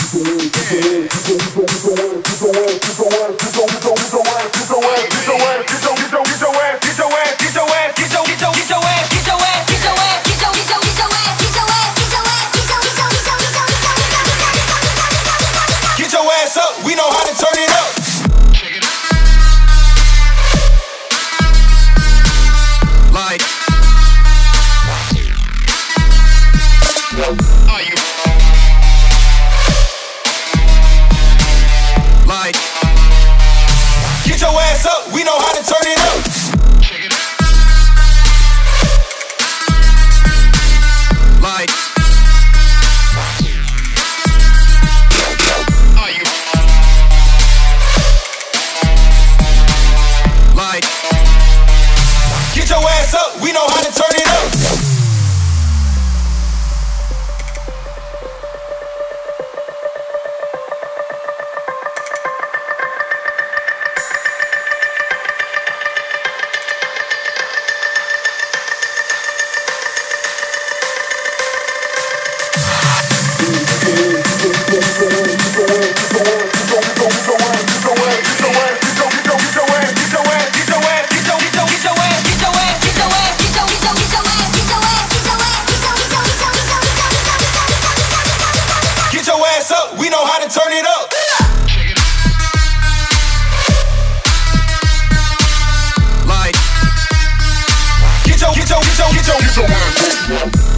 We know how to turn it up. Like, are you like, get your ass up. We know how to turn it up. Like, are you like, get your ass up. We know how to turn it up. We know how to turn it up. Like, get your ass up.